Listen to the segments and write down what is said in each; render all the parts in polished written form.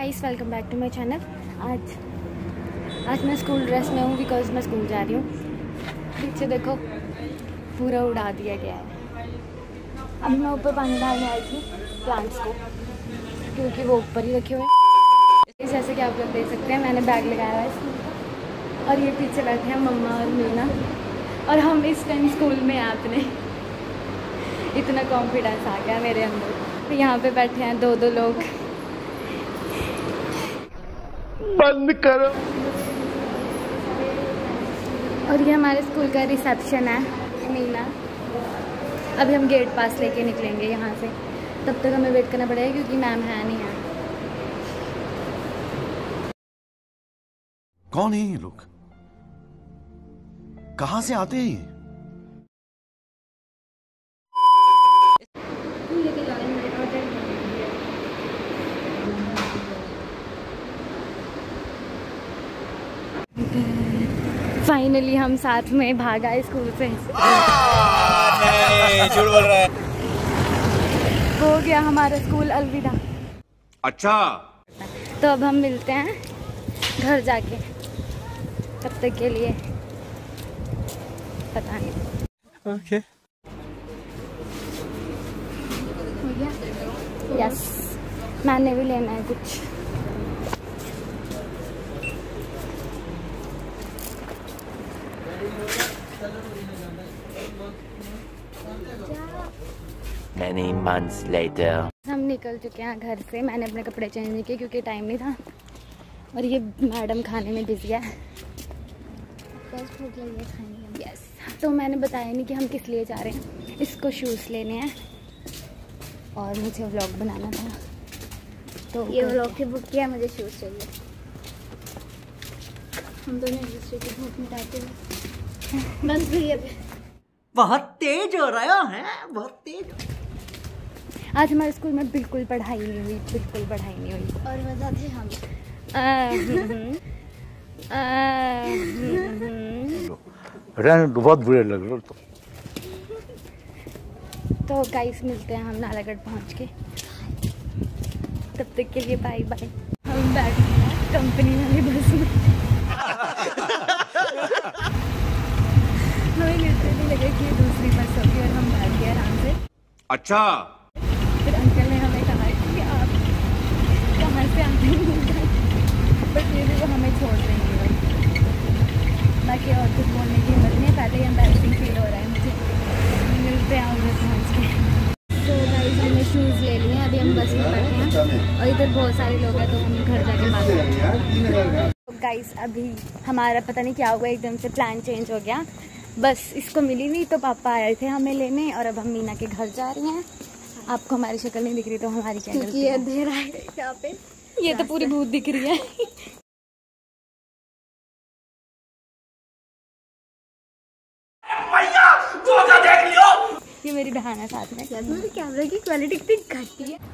Guys, welcome back to my channel. आज मैं school dress में हूँ बिकॉज मैं स्कूल जा रही हूँ। पीछे देखो पूरा उड़ा दिया गया है। अभी मैं ऊपर पानी डालने आई थी प्लांट्स को क्योंकि वो ऊपर ही रखे हुए हैं। जैसे कि आप लोग देख सकते हैं मैंने बैग लगाया हुआ है स्कूल का और ये पीछे बैठे हैं मम्मा और मीना और हम इस टाइम स्कूल में हैं। अपने इतना कॉन्फिडेंस आ गया मेरे अंदर। यहाँ पे बैठे हैं दो लोग। बंद करो। और ये हमारे स्कूल का रिसेप्शन है। मीना, अभी हम गेट पास लेके निकलेंगे यहाँ से। तब तक हमें वेट करना पड़ेगा क्योंकि मैम है नहीं है। कौन है ये लोग? कहाँ से आते हैं ये? फाइनली हम साथ में भाग आए स्कूल से। नहीं, झूठ बोल रहा है। हो गया हमारा स्कूल अलविदा। अच्छा, तो अब हम मिलते हैं घर जाके। तब तक के लिए पता नहीं। ओके। हो गया? यस, मैंने भी लेना है कुछ। Many months later. हम निकल चुके हैं घर से। मैंने अपने कपड़े चेंज नहीं किए क्योंकि टाइम नहीं था। और ये मैडम खाने में बिजी है। बस भूख लगी है खाने। यस, तो मैंने बताया नहीं कि हम किस लिए जा रहे हैं। इसको शूज़ लेने हैं और मुझे व्लॉग बनाना था तो ये व्लॉग की बुक किया, मुझे शूज़ चाहिए। हम दोनों एक दूसरे की भूख मिटाते हैं। बस भी अभी बहुत तेज हो रहा है, बहुत तेज। आज हमारे स्कूल में बिल्कुल पढ़ाई नहीं हुई, बिल्कुल पढ़ाई नहीं हुई। और वजह थे हम। बहुत बुरे लग रहे हो। तो गाइस मिलते हैं हम नालागढ़ पहुंच के। तब तक के लिए बाय बाय। हम बैठ गए कंपनी वाली बस में। हमें लिटरली लगा कि ये दूसरी बस होगी और हम बैठ गए आराम से। अच्छा, फिर अंकल ने हमें कहा कि आप कहाँ से आते हैं, बट फिर भी वो हमें छोड़ देंगे। बाकी और कुछ बोलने की हिम्मत नहीं है। पहले ही एम्बैरेसिंग फील हो रहा है मुझे। मिलते हैं उधर पहुँच के। तो गाइस हमने शूज़ ले लिए हैं। अभी हम बस में बैठे हैं और इधर बहुत सारे लोग हैं तो हम घर जाके बात करेंगे। तो गाइस अभी हमारा पता नहीं क्या हुआ, एकदम से प्लान चेंज हो गया। बस इसको मिली नहीं तो पापा आए थे हमें लेने और अब हम मीना के घर जा रही हैं। आपको हमारी शक्ल नहीं दिख रही तो हमारी क्या क्योंकि ये अंधेरा है यहाँ पे। ये तो पूरी भूत दिख रही है। ये मेरी बहन है साथ में। मेरे कैमरे की क्वालिटी इतनी घटी है।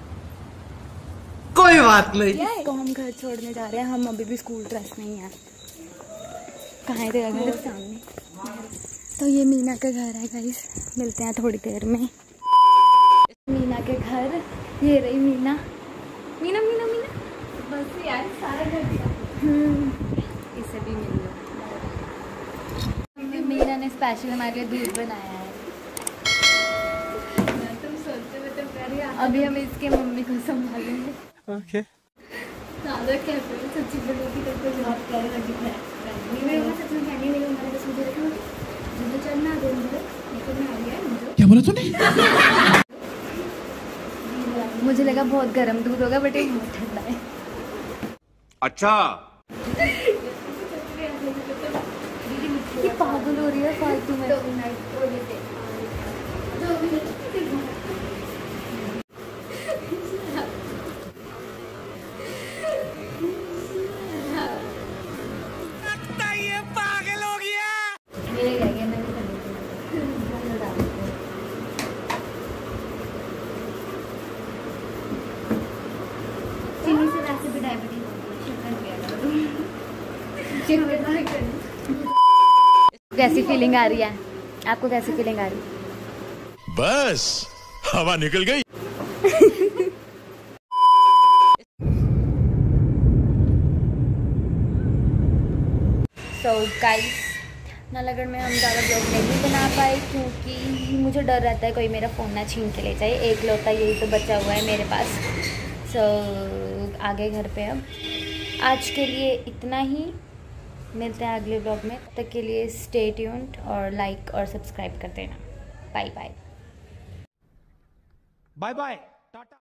कोई बात नहीं। तो हम घर छोड़ने जा रहे हैं। हम अभी भी स्कूल ड्रेस नहीं है। कहाँ है तेरा घर? सामने। तो ये मीना का घर है गाइस। मिलते हैं थोड़ी देर में। मीना के घर, ये रही मीना। मीना मीना मीना, बस यार सारा घर दिया। इसे भी मिल लो। मीना ने स्पेशल हमारे लिए दूध बनाया है। तुम सोचते हुए तो प्यारी। अभी हम इसके मम्मी को संभालेंगे। ओके। ज़्यादा कहते हैं सच्ची बड़ों की तरफ बहुत प्यारी लगी है। सच में कहने लगी हमारे बस मुझे रखा मुझे चढ़ना दे निकलना आ गया मुझे। क्या बोला तूने? मुझे लगा बहुत गर्म दूध होगा बट ये बहुत ठंडा है। अच्छा, ये पागल हो रही है फालतू में। ये पागल हो गया। चीनी से वैसे भी डायबिटीज कैसी फीलिंग आ रही है आपको? कैसी फीलिंग आ रही है? बस हवा निकल गई। सो गाइस नालागढ़ में हम ज़्यादा ब्लॉग नहीं बना पाए क्योंकि मुझे डर रहता है कोई मेरा फ़ोन ना छीन के ले जाए। एक लौता यही तो बचा हुआ है मेरे पास। सो आगे घर पे अब आज के लिए इतना ही, मिलते हैं अगले ब्लॉग में। तब तक के लिए स्टे ट्यून्ड और लाइक और सब्सक्राइब कर देना। Bye bye. Bye bye Tata.